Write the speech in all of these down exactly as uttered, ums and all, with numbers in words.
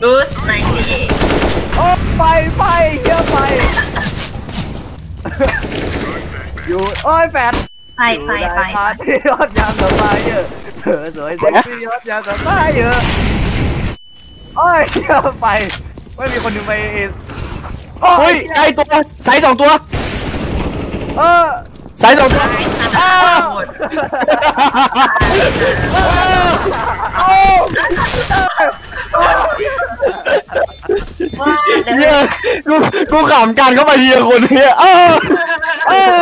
กูสไนตี้โอ้ไปไปเยอะไปอยู่โอ้ยแฟนไปไปไปพาที่ยอดยางกับไปเยอะเธอสวยเซ็กซี่ยอดยางกับไปเยอะโอ้ยเยอะไปไม่มีคนหนึ่งไปเฮ้ยไอตัวสายสองตัวเออสายสองตัวอ้าวเนี่ยกูกูขำการเข้ามาเฮียคนเนี่ยเออเออ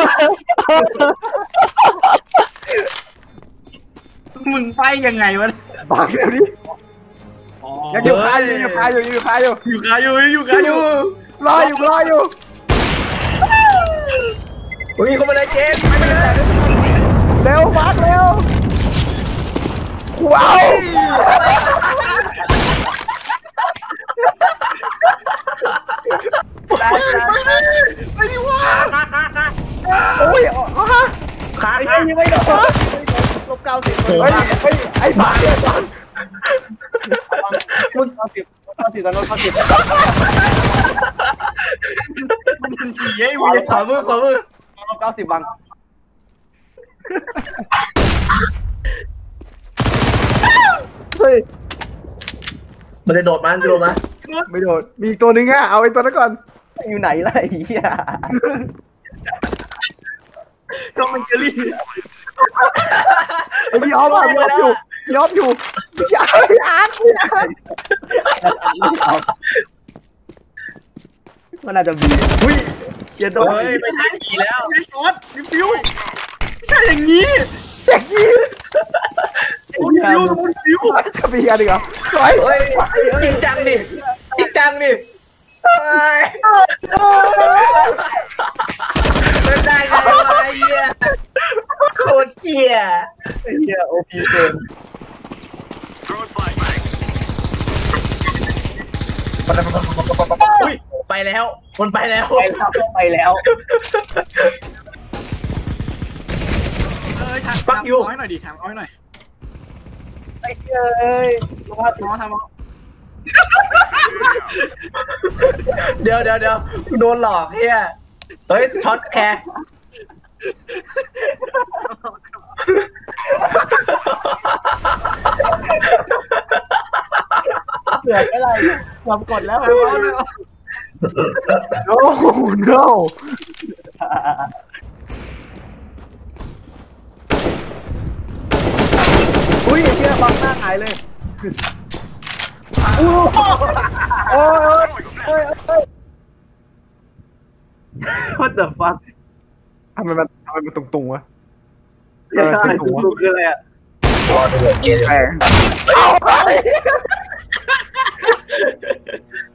มึงไปยังไงวะบังเดี๋ยวนี้ยังอยู่คาอยู่อยู่คาอยู่อยู่คาอยู่อยู่คาอยู่อยู่คาอยู่รออยู่รออยู่วิ่งเข้ามาเลยเจมไปเลยเร็วบังเร็วว้าวไปดิวะโอ้ยขาไอ้ยังไม่โดนลบเก้าสิบเฮ้ยไอ้บ้าเนี่ยบังมึงเก้าสิบเก้าสิบตอนนู้นเก้าสิบมันขี่ไอ้วิ่งขวามือขวามือลบเก้าสิบบังเฮ้ยมันจะโดดมันจะโดดมั้ยไม่โดดมีอีกตัวนึงอ่ะเอาไอ้ตัวนั้นก่อนอยู่ไหนล่ะไอ้เหี้ยก็มันจะรีบไอ้พี่ออฟพี่ออฟอยู่พี่ออฟอยู่อย่าอ่านมันอาจจะมีอุ้ยอย่าโดนไม่ใช่ขี่แล้วไม่ช็อตดิฟิวไม่ใช่อย่างนี้อย่างนี้คุณฟิวคุณฟิวจะมีอะไรเหรอเฮ้ยจริงจังดิจริงจังดิไม่ได้ไงวะเหี้ยโคตรเหี้ยเหี้ยโอพีเกินอุ้ยไปแล้วมันไปแล้วไปแล้วไปแล้วเอ้ยทำฟักยูให้หน่อยดิทำเอาให้หน่อยไอ้เอ้ยรู้ว่าทำทำเดี๋ยวเดี๋ยวเดี๋ยวโดนหลอกเฮียเฮ้ยช็อตแคร์เสือกอะไรยอมกดแล้วโอ้โห no อุ้ยเฮียบังหน้าหายเลยโอ้โอ้ยโอ้ยโอ้ย what the fuck ทำไมมันทำไมมันตรงๆวะเออตรงๆคืออะไรอ่ะแปลง